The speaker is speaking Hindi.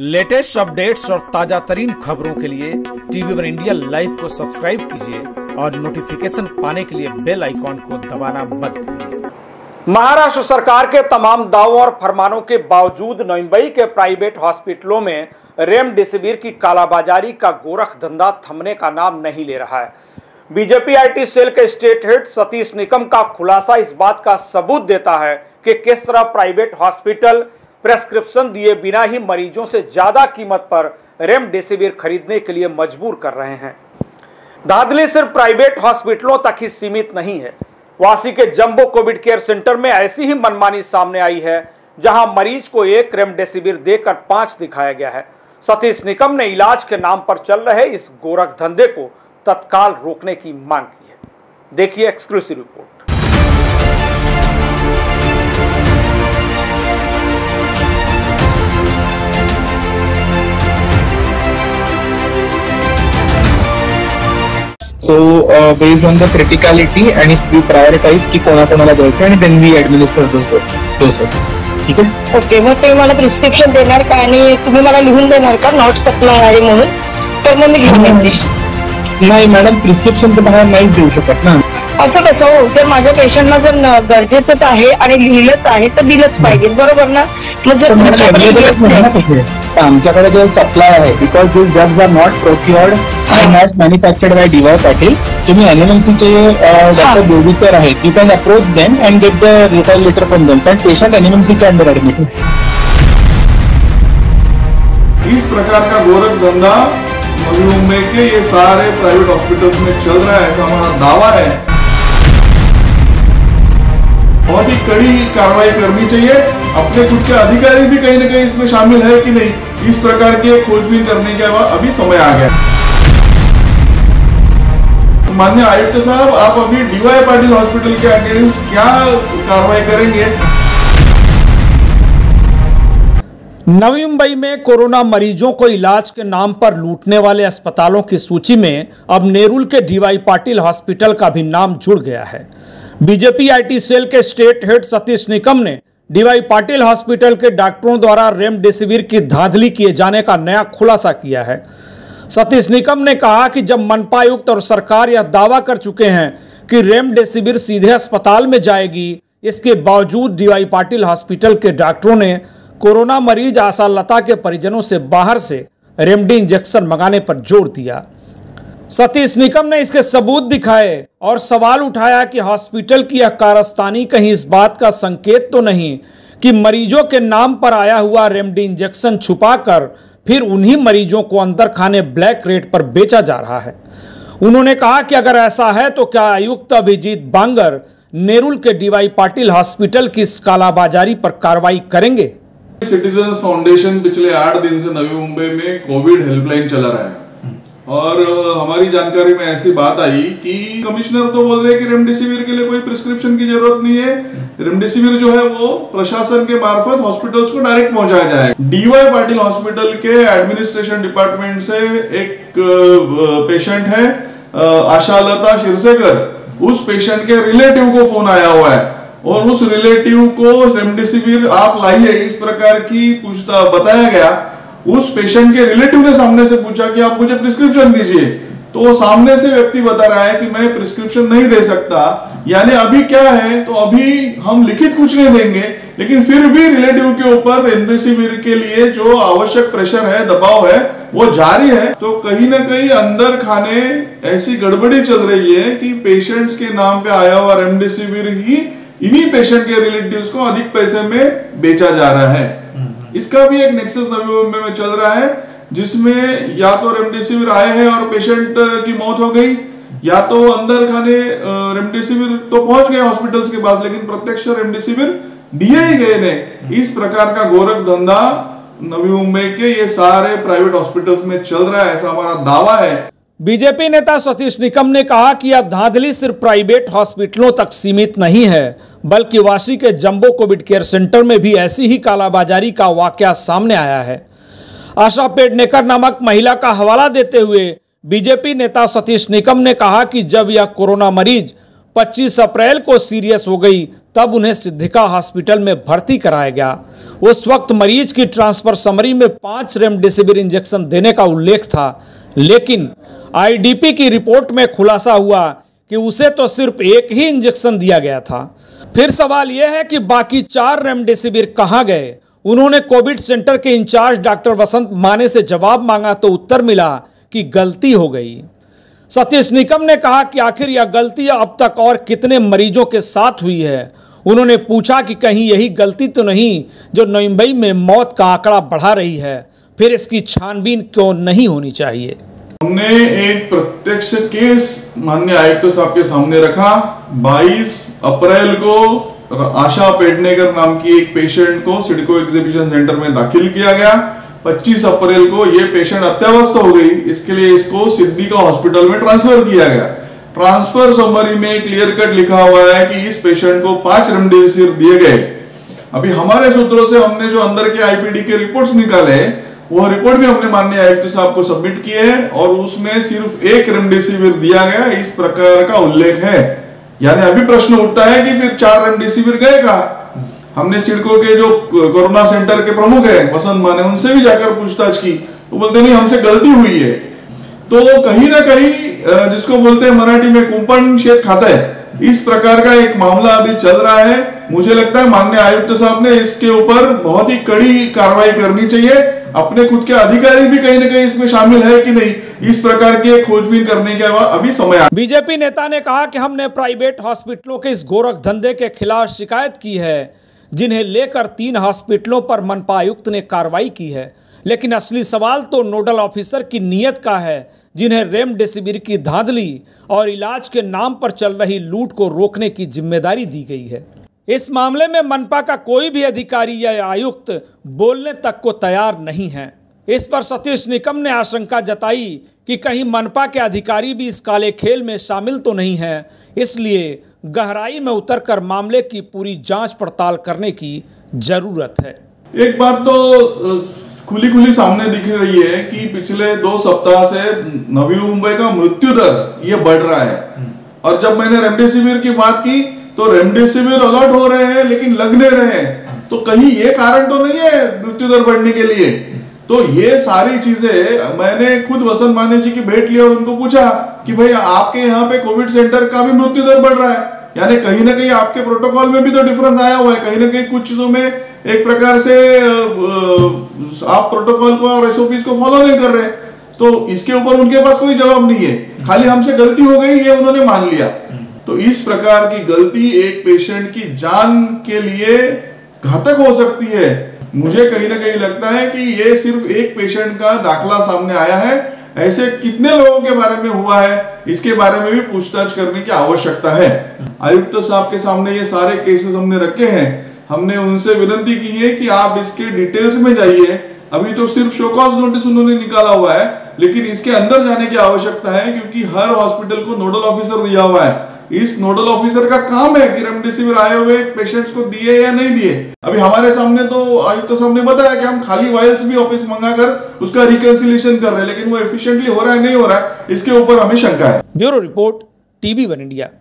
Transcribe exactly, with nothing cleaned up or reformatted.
लेटेस्ट अपडेट्स और ताजा तरीन खबरों के लिए टीवी वन इंडिया लाइव को सब्सक्राइब कीजिए और नोटिफिकेशन पाने के लिए बेल आइकॉन को दबाना मत भूलिए। महाराष्ट्र सरकार के तमाम दावों और फरमानों के बावजूद नवी मुंबई के प्राइवेट हॉस्पिटलों में रेमडेसिविर की कालाबाजारी का गोरख धंधा थमने का नाम नहीं ले रहा है। बीजेपी आईटी सेल के स्टेट हेड सतीश निकम का खुलासा इस बात का सबूत देता है कि किस तरह प्राइवेट हॉस्पिटल प्रेस्क्रिप्शन दिए बिना ही मरीजों से ज्यादा कीमत पर रेमडेसिविर खरीदने के लिए मजबूर कर रहे हैं। धांधली सिर्फ प्राइवेट हॉस्पिटलों तक ही सीमित नहीं है। वासी के जंबो कोविड केयर सेंटर में ऐसी ही मनमानी सामने आई है, जहां मरीज को एक रेमडेसिविर देकर पांच दिखाया गया है। सतीश निकम ने इलाज के नाम पर चल रहे इस गोरख धंधे को तत्काल रोकने की मांग की है। देखिए exclusive report. So uh, based on the criticality and if we prioritize की कोणा कोणाला द्यायचं आणि then we administer those doses. ठीक आहे? ओके, मग ते मला प्रिस्क्रिप्शन देणार का आणि तुम्ही मला लिहून देणार का नॉट सप्लाय आहे म्हणून? तर मग मी घेऊन येते. नाही मॅडम, प्रिस्क्रिप्शन तर बाहेर नाही देऊ शकत ना. असं कसं हो? ते माझ्या पेशंटला जर गरजेचंच आहे आणि लिहिलंच आहे तर दिलंच पाहिजे, बरोबर ना? मग जर आमच्याकडे जे सप्लाय आहे because this drugs are not procured and not manufactured by D Y Patil. तुम्ही एनएमएमसीचे डॉक्टर बोर्डीकर आहेत, you can approach them and get the refile letter from them. कारण पेशंट एनएमएमसीच्या अंडर ऍडमिट है. इस प्रकार का गोरख धंधा नवी मुंबई के ये सारे प्राइवेट हॉस्पिटल्स में चल रहा है, ऐसा हमारा दावा है। बहुत ही कड़ी कार्रवाई करनी चाहिए। अपने खुद के अधिकारी भी कहीं ना कहीं इसमें शामिल है कि नहीं, इस प्रकार की खोजबीन करने का अभी समय आ गया। माननीय आयुक्त साहब, आप अभी डीवाई पाटिल हॉस्पिटल के अगेंस्ट क्या कार्रवाई करेंगे? नवी मुंबई में कोरोना मरीजों को इलाज के नाम पर लूटने वाले अस्पतालों की सूची में अब नेरुल के डीवाई पाटिल हॉस्पिटल का भी नाम जुड़ गया है। बीजेपी आईटी सेल के स्टेट हेड सतीश निकम ने डीवाई पाटिल हॉस्पिटल के डॉक्टरों द्वारा रेमडेसिविर की धांधली किए जाने का नया खुलासा किया है। सतीश निकम ने कहा कि जब मनपायुक्त और सरकार यह दावा कर चुके हैं कि रेमडेसिविर सीधे अस्पताल में जाएगी, इसके बावजूद डीवाई पाटिल हॉस्पिटल के डॉक्टरों ने कोरोना मरीज आशा लता के परिजनों से बाहर से रेमडी इंजेक्शन मंगाने पर जोर दिया। सतीश निकम ने इसके सबूत दिखाए और सवाल उठाया कि हॉस्पिटल की यह कारस्तानी कहीं इस बात का संकेत तो नहीं कि मरीजों के नाम पर आया हुआ रेमडी इंजेक्शन छुपाकर फिर उन्हीं मरीजों को अंदर खाने ब्लैक रेट पर बेचा जा रहा है। उन्होंने कहा कि अगर ऐसा है तो क्या आयुक्त अभिजीत बांगर नेरुल के डीवाई पाटिल हॉस्पिटल की इस कालाबाजारी पर कार्रवाई करेंगे? सिटीजन्स फाउंडेशन पिछले आठ दिन से नवी मुंबई में कोविड हेल्पलाइन चला रहा है और हमारी जानकारी में ऐसी बात आई कि कमिश्नर तो बोल रहे हैं कि रेमडेसिविर के लिए कोई प्रिस्क्रिप्शन की जरूरत नहीं है। रेमडेसिविर जो है वो प्रशासन के मार्फत हॉस्पिटल्स को डायरेक्ट पहुंचाया जाए। डीवाई पाटिल हॉस्पिटल के एडमिनिस्ट्रेशन डिपार्टमेंट से एक पेशेंट है आशा लता शिरसेकर, उस पेशेंट के रिलेटिव को फोन आया हुआ है और उस रिलेटिव को रेमडेसिविर आप लाइए इस प्रकार की पूछता बताया गया। उस पेशेंट के रिलेटिव ने सामने से पूछा कि आप मुझे प्रिस्क्रिप्शन दीजिए, तो सामने से व्यक्ति बता रहा है कि मैं प्रिस्क्रिप्शन नहीं दे सकता। यानी अभी क्या है, तो अभी हम लिखित कुछ नहीं देंगे, लेकिन फिर भी रिलेटिव के ऊपर रेमडेसिविर के लिए जो आवश्यक प्रेशर है, दबाव है, वो जारी है। तो कहीं ना कहीं अंदर खाने ऐसी गड़बड़ी चल रही है कि पेशेंट्स के नाम पे आया हुआ रेमडेसिविर ही इन्हीं पेशेंट के रिलेटिव्स को अधिक पैसे में बेचा जा रहा है। इसका भी एक नेक्सस नवी मुंबई में चल रहा है, जिसमें या तो रेमडेसिविर आए हैं और पेशेंट की मौत हो गई, या तो अंदर खाने रेमडेसिविर तो पहुंच गए हॉस्पिटल्स के पास, लेकिन प्रत्यक्ष रेमडेसिविर दिए ही गए नहीं। इस प्रकार का गोरख धंधा नवी मुंबई के ये सारे प्राइवेट हॉस्पिटल्स में चल रहा है, ऐसा हमारा दावा है। बीजेपी नेता सतीश निकम ने कहा कि यह धांधली सिर्फ प्राइवेट हॉस्पिटलों तक सीमित नहीं है, बल्कि वाशी के जंबो कोविड केयर सेंटर में भी ऐसी ही कालाबाजारी का वाकया सामने आया है। आशा पेडनेकर नामक महिला का हवाला देते हुए बीजेपी नेता सतीश निकम ने कहा कि जब यह कोरोना मरीज पच्चीस अप्रैल को सीरियस हो गई, तब उन्हें सिद्धिका हॉस्पिटल में भर्ती कराया गया। उस वक्त मरीज की ट्रांसफर समरी में पांच रेमडेसिविर इंजेक्शन देने का उल्लेख था, लेकिन आईडीपी की रिपोर्ट में खुलासा हुआ कि उसे तो सिर्फ एक ही इंजेक्शन दिया गया था। फिर सवाल यह है कि बाकी चार रेमडेसिविर कहां गए। उन्होंने कोविड सेंटर के इंचार्ज डॉक्टर वसंत माने से जवाब मांगा तो उत्तर मिला कि गलती हो गई। सतीश निकम ने कहा कि आखिर यह गलती अब तक और कितने मरीजों के साथ हुई है। उन्होंने पूछा कि कहीं यही गलती तो नहीं जो मुंबई में मौत का आंकड़ा बढ़ा रही है, फिर इसकी छानबीन क्यों नहीं होनी चाहिए। हमने एक प्रत्यक्ष केस माननीय आयुक्त साहब के सामने रखा। बाईस अप्रैल को आशा पेडनेकर नाम की एक पेशेंट को सिडको एग्जीबिशन सेंटर में दाखिल किया गया। पच्चीस अप्रैल को ये पेशेंट अत्यावस्थ हो गई, इसके लिए इसको सिद्धिका हॉस्पिटल में ट्रांसफर किया गया। ट्रांसफर समरी में क्लियर कट लिखा हुआ है कि इस पेशेंट को पांच रेमडेसिविर दिए गए। अभी हमारे सूत्रों से हमने जो अंदर के आईपीडी के रिपोर्ट्स निकाले, वो रिपोर्ट भी हमने माननीय आयुक्त साहब को सबमिट किए हैं और उसमें सिर्फ एक रेमडेसिविर दिया गया, इस प्रकार का उल्लेख है। यानी अभी प्रश्न उठता है कि फिर चार रेमडेसिविर गए कहां? हमने सिडको के जो कोरोना सेंटर के प्रमुख है वसंत माने, उनसे भी जाकर पूछताछ की तो बोलते नहीं, हमसे गलती हुई है। तो कहीं ना कहीं जिसको बोलते हैं मराठी में कुंपण शेत खाता है, इस प्रकार का एक मामला अभी चल रहा है। मुझे लगता है माननीय आयुक्त साहब ने इसके ऊपर बहुत ही कड़ी कार्रवाई करनी चाहिए। अपने खुद के अधिकारी भी कहीं ना कहीं इसमें शामिल है कि नहीं, इस प्रकार की खोजबीन करने के अभी समय आ। बीजेपी नेता ने कहा कि हमने प्राइवेट हॉस्पिटलों के इस गोरख धंधे के खिलाफ शिकायत की है, जिन्हें लेकर तीन हॉस्पिटलों पर मनपा आयुक्त ने कार्रवाई की है। लेकिन असली सवाल तो नोडल ऑफिसर की नीयत का है, जिन्हें रेमडेसिविर की धांधली और इलाज के नाम पर चल रही लूट को रोकने की जिम्मेदारी दी गई है। इस मामले में मनपा का कोई भी अधिकारी या आयुक्त बोलने तक को तैयार नहीं है। इस पर सतीश निकम ने आशंका जताई कि कहीं मनपा के अधिकारी भी इस काले खेल में शामिल तो नहीं है, इसलिए गहराई में उतरकर मामले की पूरी जांच पड़ताल करने की जरूरत है। एक बात तो खुली खुली सामने दिख रही है कि पिछले दो सप्ताह से नवी मुंबई का मृत्यु दर ये बढ़ रहा है। और जब मैंने रेमडेसिविर की बात की तो रेमडेसिविर अलॉट हो रहे हैं लेकिन लग नहीं रहे हैं, तो कहीं ये कारण तो नहीं है मृत्यु दर बढ़ने के लिए। तो ये सारी चीजें मैंने खुद वसंत माने जी की भेंट लिया और उनको पूछा कि भाई आपके यहाँ पे कोविड सेंटर का भी मृत्यु दर बढ़ रहा है, यानी कहीं ना कहीं आपके प्रोटोकॉल में भी तो डिफरेंस आया हुआ है। कहीं ना कहीं कुछ चीजों में एक प्रकार से आप प्रोटोकॉल को और एसओपीज को फॉलो नहीं कर रहे, तो इसके ऊपर उनके पास कोई जवाब नहीं है। खाली हमसे गलती हो गई ये उन्होंने मान लिया। तो इस प्रकार की गलती एक पेशेंट की जान के लिए घातक हो सकती है। मुझे कहीं ना कहीं लगता है कि ये सिर्फ एक पेशेंट का दाखला सामने आया है, ऐसे कितने लोगों के बारे में हुआ है इसके बारे में भी पूछताछ करने की आवश्यकता है। आयुक्त साहब के सामने ये सारे केसेस हमने रखे हैं। हमने उनसे विनती की है कि आप इसके डिटेल्स में जाइए। अभी तो सिर्फ शो कॉज नोटिस उन्होंने निकाला हुआ है, लेकिन इसके अंदर जाने की आवश्यकता है, क्योंकि हर हॉस्पिटल को नोडल ऑफिसर दिया हुआ है। इस नोडल ऑफिसर का काम है कि रेमडेसिविर आए हुए पेशेंट्स को दिए या नहीं दिए। अभी हमारे सामने तो आयुक्त साहब ने बताया कि हम खाली वायल्स भी ऑफिस मंगाकर उसका रिकंसिलिएशन कर रहे हैं, लेकिन वो एफिशिएंटली हो रहा है नहीं हो रहा है, इसके ऊपर हमें शंका है। Bureau report, TV one India.